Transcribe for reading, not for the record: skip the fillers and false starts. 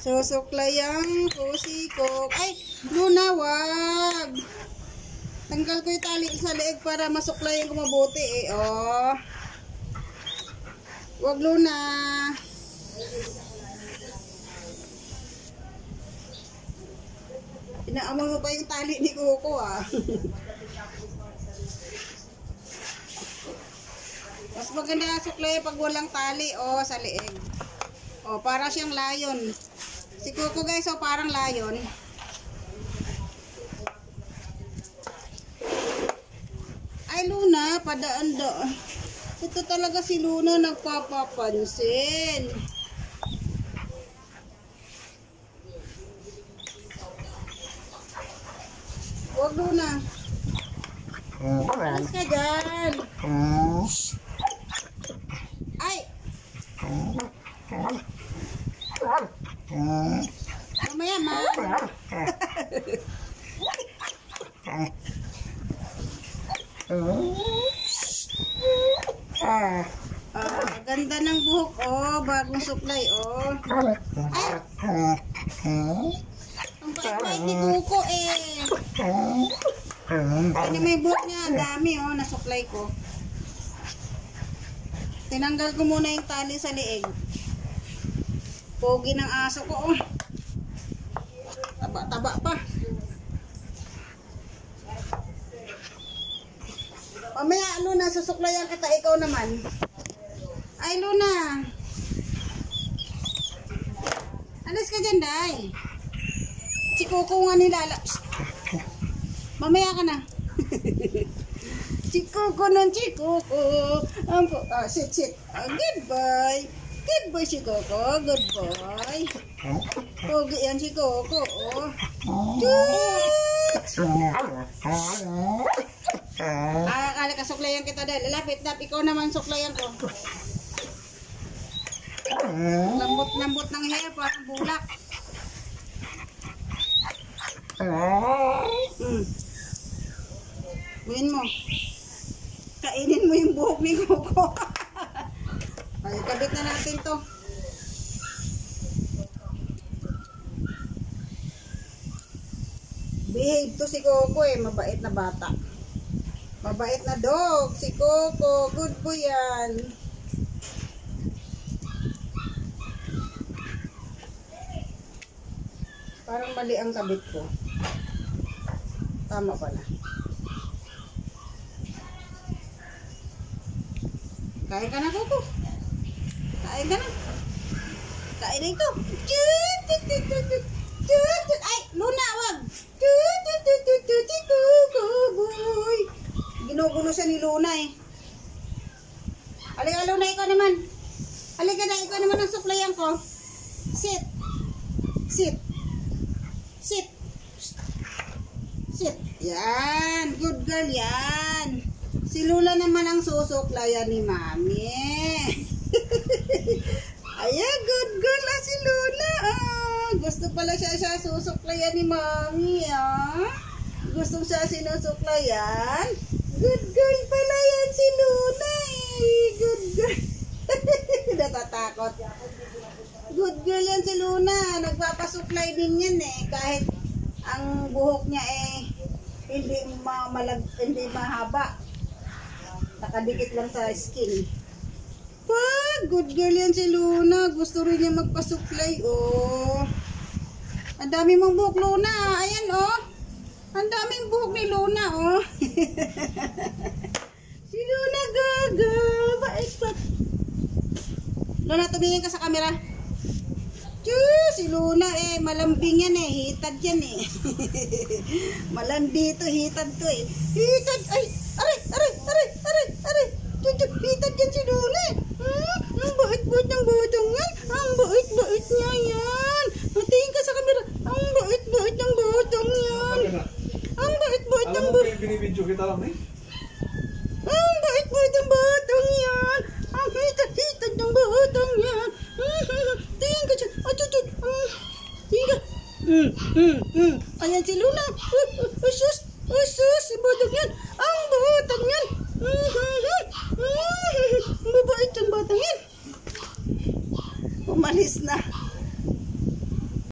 Susuklayang pusi ko. Ay, Luna, wag. Tanggal ko yung tali sa leeg para masuklayan ko mabuti eh. Oh. Wag, Luna. Inaamoy mo pa yung tali ni Coco ah. Mas maganda suklay pag walang tali oh, sa leeg. Oh, para siyang lion. Si Coco guys, oh, parang lion. Ay Luna, padaan-daan. Ito talaga si Luna nagpapapansin. Huwag Luna. Alis ka dyan. Ay! Mamaya ma. Ganda ng buhok oh, bagong suklay oh. Ay! Ang bait-bait ni Coco eh. Ano may buhok niya, ang dami oh, nasuklay ko. Tinanggal ko muna yung tali sa leeg. Pogi ng aso ko oh. Taba-taba pa. Mamaya Luna, susuklayan kita, ikaw naman. Ay Luna. Alis ka dyan, Day. Si Coco nga nilala. Mamaya ka na. Si Coco nun, si Coco. Sit. Goodbye. Good boy si Coco. Good boy. Pogi yan si Coco. Akala ka suklayan kita dahil. Lapit. Ikaw naman suklayan ko. Lambot-lambot ng hair. Parang bulak. Buhin mo. Kainin mo yung buhok ni Coco. Ay, kabit na natin to. Behave to si Coco eh. Mabait na bata. Mabait na dog. Si Coco. Good boy yan. Parang mali ang kabit ko. Tama pala. Kain ka na, Coco. Kain ka na. Kain na ito. Ay, Luna, wag. Boy. Ginugulo siya ni Luna eh. Halika, Luna, ikaw naman. Halika na, ikaw naman ang suklayan ko. Sit. Yan. Good girl yan. Si Lula naman ang susuklayan ni Mami. Ayan, good girl ah si Lula. Gusto pala siya susuklayan ni Mami. Gusto siya sinusuklayan. Good girl pala yan si Lula eh. Good girl. Natatakot. Good girl yan si Luna. Nagpapasuklay din yan eh. Kahit ang buhok niya eh hindi mahaba. Nakadikit lang sa skin. Good girl yan si Luna. Gusto rin niya magpasuklay. Oh. Ang dami mong buhok, Luna. Ayan, oh. Ang daming buhok ni Luna, oh. Si Luna, gaga. Bait pa. Luna, tumingin ka sa camera. Si Luna, eh. Malambing yan, eh. Hitad yan, eh. Malandi ito. Hitad to, eh. Hitad. Ay. Aray. Hitad yan si Luna, eh. Ang bait-bait ng batang yan. Ang bait-bait niya yan. Tingin ka sa camera. Ang bait-bait ng batang yan. Ang bait-bait ng batang yan. Binibidyo kita lang eh. Ang bait-bait ng batang yan. Ang hitad ng batang yan. Tingin ka dyan. Tingin ka. Ayan si Luna. Usus. Si batang yan. Ang batang yan. Mabait ang batang yan. Umalis na.